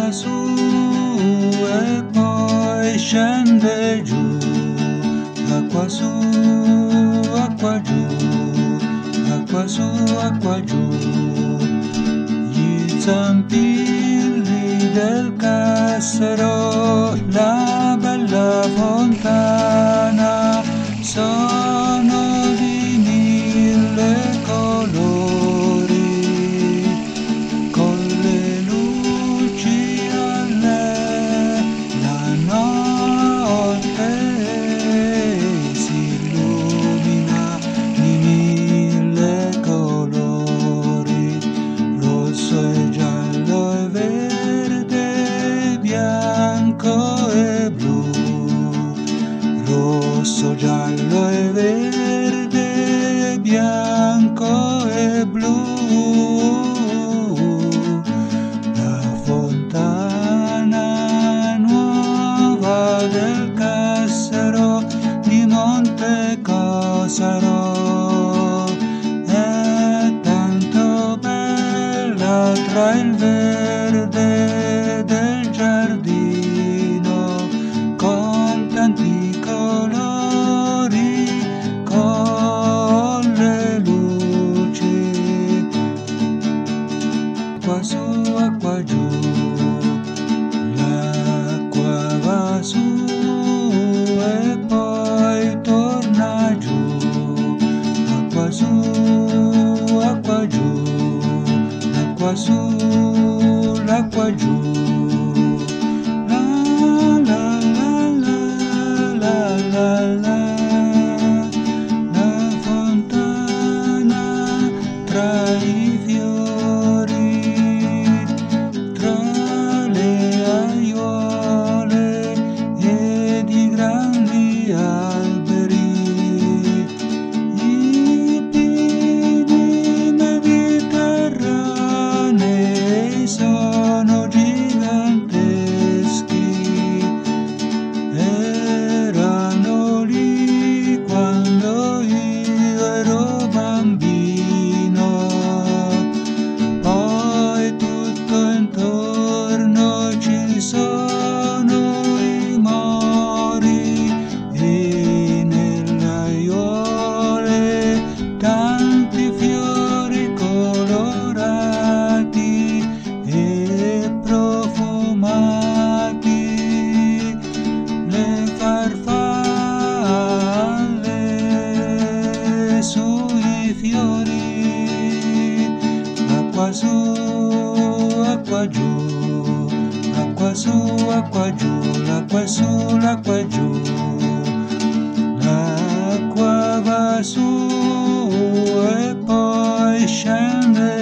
va su e poi scende giù, acqua su, acqua giù, acqua su, acqua giù. Gli zampilli del Cassero, la bella fontana, sono di 1000 colori, con le luci alle la notte si illumina di 1000 colori, rosso e giallo e verde, bianco e blu, rosso, giallo e verde, bianco e blu. La fontana nuova del Cassero di Monte Cosaro è tanto bella tra il verde del giardino, con tanti colori, con le luci. Acqua su, acqua giù, l'acqua va su e poi torna giù. Acqua su, acqua giù, l'acqua su, l'acqua giù. La la la la la la, la fontana tra i fiori, tra le aiuole ed i grandi alberi, i pini mediterranei sono giganteschi, erano lì quando io ero bambino. Poi tutto intorno ci sono i mori e nelle aiuole tanti fiori colorati e profumati, le farfalle sui fiori. Acqua su, acqua giù, acqua su, acqua giù, l'acqua è su, l'acqua è giù. L'acqua va su e poi scende